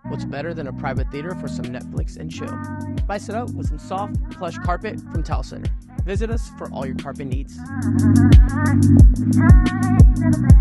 What's better than a private theater for some Netflix and chill? Spice it up with some soft, plush carpet from Towel Center. Visit us for all your carpet needs.